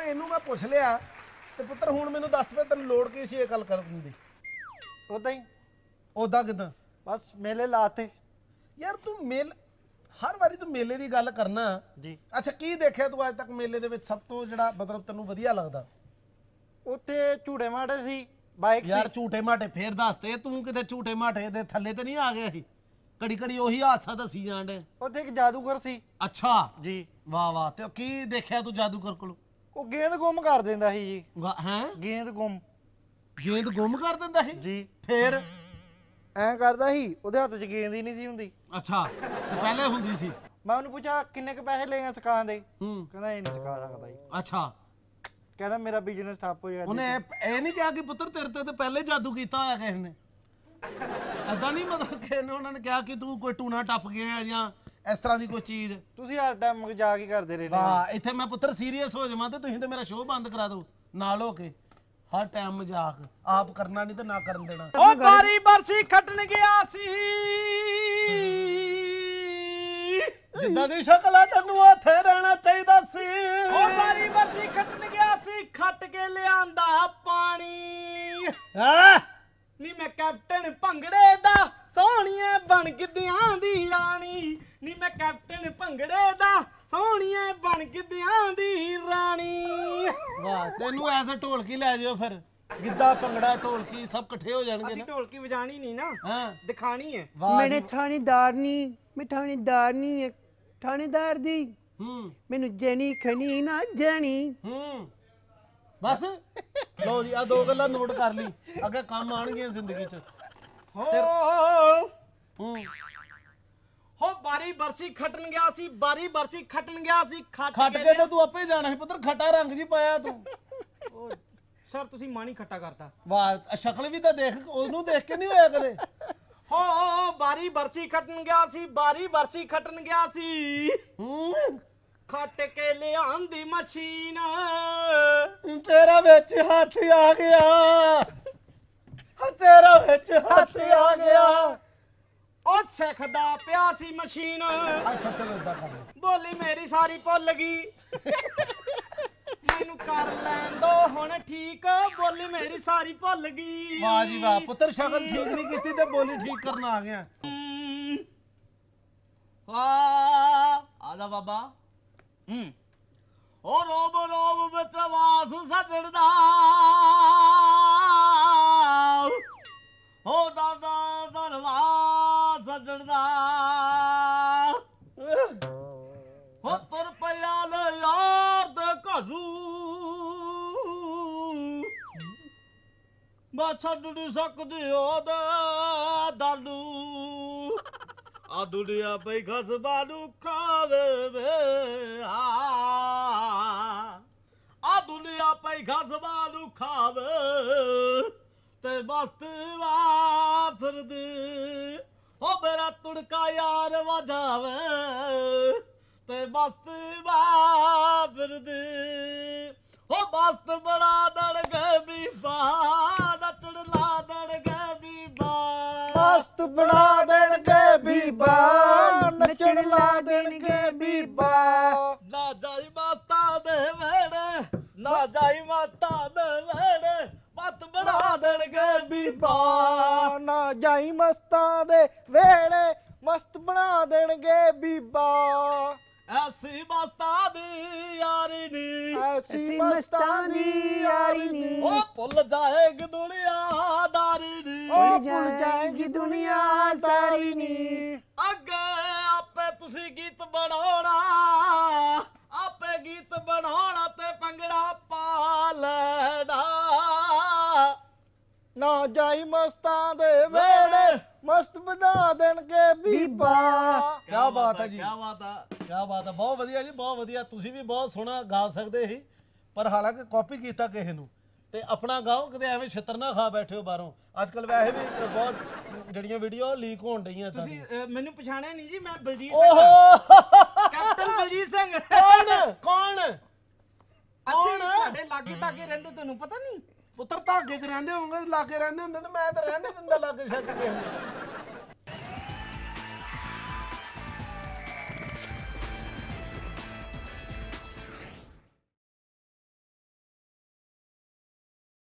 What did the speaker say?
ਇਹਨੂੰ ਮੈਂ ਪੁੱਛ ਲਿਆ ਤੇ ਪੁੱਤਰ ਹੁਣ ਮੈਨੂੰ ਦੱਸ ਪਏ ਤੈਨੂੰ ਲੋੜ ਕੀ ਸੀ ਇਹ ਗੱਲ ਕਰਨ ਦੀ? ਉਦਾਂ ਹੀ ਉਦਾਂ ਕਿਦਾਂ? ਬਸ ਮੇਲੇ ਲਾਤੇ ਯਾਰ ਤੂੰ ਹਰ ਵਾਰੀ ਤੂੰ ਮੇਲੇ ਦੀ ਗੱਲ ਕਰਨਾ ਜੀ। ਅੱਛਾ ਕੀ ਦੇਖਿਆ ਤੂੰ ਅੱਜ ਤੱਕ ਮੇਲੇ ਦੇ ਵਿੱਚ ਸਭ ਤੋਂ ਜਿਹੜਾ ਮਤਲਬ ਤੈਨੂੰ ਵਧੀਆ ਲੱਗਦਾ? ਉੱਥੇ ਝੂੜੇ ਮਾੜੇ ਸੀ, ਬਾਈਕ ਸੀ। ਯਾਰ ਝੂਟੇ ਮਾਟੇ ਫੇਰ ਦੱਸਦੇ ਤੂੰ ਕਿਤੇ ਝੂਟੇ ਮਾਟੇ ਦੇ ਥੱਲੇ ਤੇ ਨਹੀਂ ਆ ਗਿਆ ਸੀ? ਘੜੀ ਘੜੀ ਉਹੀ ਹਾਦਸਾ ਦੱਸੀ ਜਾਂਦੇ। ਉੱਥੇ ਇੱਕ ਜਾਦੂਗਰ ਸੀ। ਅੱਛਾ ਜੀ। ਵਾਹ ਵਾਹ। ਤੇ ਕੀ ਦੇਖਿਆ ਤੂੰ ਜਾਦੂਗਰ ਕੋਲ? ਉਹ ਗੇਂਦ ਗੁੰਮ ਕਰ ਦਿੰਦਾ ਸੀ ਜੀ। ਹੈਂ? ਗੇਂਦ ਗੁੰਮ ਕਰ ਦਿੰਦਾ ਸੀ ਜੀ। ਫੇਰ ਐਂ ਕਰਦਾ ਸੀ, ਉਹਦੇ ਹੱਥ 'ਚ ਗੇਂਦ ਹੀ ਨਹੀਂ ਸੀ ਹੁੰਦੀ। ਅੱਛਾ ਤੇ ਪਹਿਲੇ ਹੁੰਦੀ ਸੀ? ਮੈਂ ਉਹਨੂੰ ਪੁੱਛਿਆ ਕਿੰਨੇ ਕ ਪੈਸੇ ਲਏ ਆ ਸਿਖਾਉਣ ਦੇ? ਹੂੰ। ਕਹਿੰਦਾ ਇਹ ਨਹੀਂ ਸਿਖਾ ਸਕਦਾ ਜੀ। ਅੱਛਾ ਕਹਿੰਦਾ ਮੇਰਾ ਬਿਜ਼ਨਸ ਠੱਪ ਹੋ ਜਾਏਗਾ। ਉਹਨੇ ਇਹ ਨਹੀਂ ਕਿਹਾ ਕਿ ਪੁੱਤਰ ਤੇਰੇ ਤੇ ਪਹਿਲੇ ਜਾਦੂ ਕੀਤਾ ਹੋਇਆ ਕਿਸੇ ਨੇ? ਏਦਾਂ ਨਹੀਂ ਮਤਲਬ ਕਿ ਉਹਨਾਂ ਨੇ ਕਿਹਾ ਕਿ ਤੂੰ ਕੋਈ ਟੂਣਾ ਟੱਪ ਗਿਆ ਜਾਂ ਇਸ ਤਰ੍ਹਾਂ ਦੀ ਕੋਈ ਚੀਜ਼? ਤੁਸੀਂ ਹਰ ਟਾਈਮ ਮਜ਼ਾਕ ਹੀ ਕਰਦੇ ਰਹਿੰਦੇ। ਵਾਹ ਇੱਥੇ ਮੈਂ ਪੁੱਤਰ ਸੀਰੀਅਸ ਹੋ ਜਾਵਾਂ ਤੇ ਤੁਸੀਂ ਤੇ ਮੇਰਾ ਸ਼ੋਅ ਬੰਦ ਕਰਾ ਦਿਓ ਨਾਲ ਹੋ ਕੇ। ਹਰ ਟਾਈਮ ਮਜ਼ਾਕ ਆਪ ਕਰਨਾ ਨਹੀਂ ਤੇ ਨਾ ਕਰਨ ਦੇਣਾ। ਉਹ ਬਾਰੀ ਬਰਸੀ ਖੱਟਣ ਗਿਆ ਸੀ, ਜਿੱਦਾਂ ਦੀ ਸ਼ਕਲ ਆ ਤੈਨੂੰ ਉੱਥੇ ਰਹਿਣਾ ਚਾਹੀਦਾ ਸੀ। ਉਹ ਬਾਰੀ ਬਰਸੀ ਖੱਟਣ ਗਿਆ ਸੀ, ਖੱਟ ਕੇ ਲਿਆਂਦਾ ਪਾਣੀ। ਹਾਂ ਨੀ ਮੈਂ ਕੈਪਟਨ ਭੰਗੜੇ ਦਾ, ਸੋਹਣੀਏ ਬਣ ਗਿੱਧਿਆਂ ਦੀ ਰਾਣੀ। ਨੀ ਮੈਂ ਕੈਪਟਨ ਭੰਗੜੇ ਦਾ, ਸੋਹਣੀਏ ਬਣ ਗਿੱਧਿਆਂ ਦੀ ਰਾਣੀ। ਵਾਹ ਤੈਨੂੰ ਐਸੇ ਢੋਲਕੀ ਲੈ ਜਿਓ ਫਿਰ। ਗਿੱਧਾ ਭੰਗੜਾ ਢੋਲਕੀ ਸਭ ਇਕੱਠੇ ਹੋ ਜਾਣਗੇ ਅਸੀਂ ਨਾ। ਢੋਲਕੀ ਵਜਾਣੀ ਨਹੀਂ ਨਾ, ਹਾਂ ਦਿਖਾਣੀ ਹੈ। ਮੈਨੇ ਥਾਣੇਦਾਰ ਨਹੀਂ, ਮੈਂ ਥਾਣੇਦਾਰ ਨਹੀਂ ਹੈ, ਥਾਣੇਦਾਰ ਦੀ ਮੈਨੂੰ ਜਣੀ ਖਣੀ ਨਾ ਜਾਣੀ। ਬਸ ਲਓ ਜੀ ਆ ਦੋ ਗੱਲਾਂ ਨੋਟ ਕਰ ਲਈ, ਅੱਗੇ ਕੰਮ ਆਣਗੀਆਂ ਜ਼ਿੰਦਗੀ 'ਚ। ਹੋ ਬਾਰੀ ਬਰਸੀ ਖੱਟਣ ਗਿਆ ਸੀ, ਬਾਰੀ ਬਰਸੀ ਖੱਟਣ ਗਿਆ ਸੀ, ਖੱਟ ਕੇ ਤਾਂ ਤੂੰ ਆਪੇ ਜਾਣਾ ਸੀ ਪੁੱਤਰ। ਖੱਟਾ ਰੰਗ ਜੀ ਪਾਇਆ ਤੂੰ। ਸਰ ਤੁਸੀਂ ਮਾਣੀ ਖੱਟਾ ਕਰਤਾ। ਵਾਹ ਸ਼ਕਲ ਵੀ ਤਾਂ ਦੇਖ, ਉਹਨੂੰ ਦੇਖ ਕੇ ਨਹੀਂ ਹੋਇਆ ਕਦੇ। ਹੋ ਬਾਰੀ ਬਰਸੀ ਖੱਟਣ ਗਿਆ ਸੀ, ਬਾਰੀ ਬਰਸੀ ਖੱਟਣ ਗਿਆ ਸੀ, ਖੱਟ ਕੇ ਲਿਆਂਦੀ ਮਸ਼ੀਨ। ਤੇਰਾ ਵਿੱਚ ਹੱਥ ਆ ਗਿਆ, ਤੇਰਾ ਵਿੱਚ ਹੱਥ ਆ ਗਿਆ। ਉਹ ਸਿੱਖਦਾ ਪਿਆ ਸੀ ਮਸ਼ੀਨ। ਅੱਛਾ ਚਲੋ ਏਦਾਂ ਕਰ ਲਓ। ਬੋਲੀ ਮੇਰੀ ਸਾਰੀ ਭੁੱਲ ਗਈ, ਮੈਨੂੰ ਕਰ ਲੈਣ ਦੋ ਹੁਣ ਠੀਕ। ਬੋਲੀ ਮੇਰੀ ਸਾਰੀ ਭੁੱਲ ਗਈ। ਵਾਹ ਜੀ ਵਾਹ ਪੁੱਤਰ, ਸ਼ਕਲ ਠੀਕ ਨਹੀਂ ਕੀਤੀ ਤੇ ਬੋਲੀ ਠੀਕ ਕਰਨ ਆ ਗਿਆ। ਆ ਜਾ ਬਾਬਾ। ਉਹ ਰੋਬ ਰੋਬ ਵਿੱਚ ਵਾਸ ਸਜਣਦਾ, ਹੋ ਦਾਦਾ ਦਰਵਾਜ਼ ਸਜਣਦਾ, ਹੋ ਤੁਰ ਪਿਆ ਲੈ ਯਾਰ ਦੇ ਘਰੂ, ਮੈਂ ਛੱਡ ਨਹੀਂ ਸਕਦੀ ਉਹਦੇ ਦਾਲੂ। ਆ ਦੁਨੀਆ ਪਈ ਖਸਮਾਂ ਨੂੰ ਖਾਵੇ ਵੇ, ਆ ਦੁਨੀਆ ਪਈ ਖਸਮਾਂ ਨੂੰ ਖਾਵੇ ਤੇ ਮਸਤ ਵਾ ਫਿਰਦੀ। ਹੋ ਮੇਰਾ ਤੁੜਕਾ ਯਾਰ ਵਜਾਵੇ ਤੇ ਮਸਤ ਵਾ ਫਿਰਦੀ। ਹੋ ਮਸਤ ਬਣਾ ਦੇਣਗੇ ਬੀਬਾ, ਨੱਚਣ ਲਾ ਦੇਣਗੇ ਬੀਬਾ, ਮਸਤ ਬਣਾ ਦੇਣਗੇ ਬੀਬਾ, ਨੱਚਣ ਲਾ ਦੇਣਗੇ ਬੀਬਾ। ਨਾ ਜਾਈ ਮਾਤਾ ਦੇ ਵੇੜੇ, ਨਾ ਜਾਈ ਮਾਤਾ ਦੇ ਵੇੜੇ, ਮਤ ਬਣਾ ਦੇਣਗੇ ਬੀਬਾ। ਨਾ ਜਾਈ ਮਸਤਾਂ ਦੇ ਵੇੜੇ, ਮਸਤ ਬਣਾ ਦੇਣਗੇ ਬੀਬਾ। ਐਸੀ ਮਸਤਾਂ ਦੀ ਯਾਰੀ ਨੀ, ਐਸੀ ਮਸਤਾਂ ਦੀ ਯਾਰੀ ਨੀ, ਉਹ ਭੁੱਲ ਜਾਏਗੀ ਦੁਨੀਆਦਾਰੀ ਨੀ, ਭੁੱਲ ਜਾਏਗੀ ਦੁਨੀਆ ਸਾਰੀ ਨੀ। ਅੱਗੇ ਆਪੇ ਤੁਸੀਂ ਗੀਤ ਬਣਾਉਣਾ, ਆਪੇ ਗੀਤ ਬਣਾਉਣਾ ਤੇ ਭੰਗੜਾ ਪਾ ਲੈਣਾ। ਨਾ ਜਾਈ ਮਸਤਾਂ ਦੇ ਵੇੜੇ, ਮਸਤ ਬਣਾ ਦੇਣਗੇ ਬੀਬਾ। ਕੀ ਬਾਤ ਹੈ ਜੀ, ਕੀ ਬਾਤ ਆ, ਕੀ ਬਾਤ ਹੈ। ਬਹੁਤ ਵਧੀਆ ਜੀ, ਬਹੁਤ ਵਧੀਆ। ਤੁਸੀਂ ਵੀ ਬਹੁਤ ਸੋਹਣਾ ਗਾ ਸਕਦੇ ਸੀ, ਪਰ ਹਾਲਾਂਕਿ ਕਾਪੀ ਕੀਤਾ ਕਿਸੇ ਨੂੰ। ਤੇ ਆਪਣਾ ਗਾਓ, ਕਿਤੇ ਐਵੇਂ ਛਿੱਤਰ ਨਾ ਖਾ ਬੈਠੇ ਹੋ ਬਾਹਰੋਂ। ਅੱਜ ਕੱਲ ਵੈਸੇ ਵੀ ਬਹੁਤ ਜਿਹੜੀਆਂ ਵੀਡੀਓ ਲੀਕ ਹੋਣ ਡਈਆਂ। ਤੁਸੀਂ ਮੈਨੂੰ ਪਛਾਣਿਆ ਨਹੀਂ ਜੀ, ਮੈਂ ਬਲਜੀਤ ਓਹੋ ਸਿੰਘ, ਕੈਪਟਨ ਬਲਜੀਤ ਸਿੰਘ। ਕੌਣ ਕੌਣ ਅੱਛਾ ਤੁਹਾਡੇ ਲਾਗੇ ਤਾਗੇ ਰਹਿੰਦੇ, ਤੁਹਾਨੂੰ ਪਤਾ ਨਹੀਂ? ਪੁੱਤਰ ਧਾਗੇ 'ਚ ਰਹਿੰਦੇ ਹੋਣਗੇ, ਲਾਗੇ ਰਹਿੰਦੇ ਹੁੰਦੇ ਤੇ ਮੈਂ ਤਾਂ ਰਹਿਣ ਨਹੀਂ ਦਿੰਦਾ ਲਾਗੇ ਛੱਕ ਕੇ।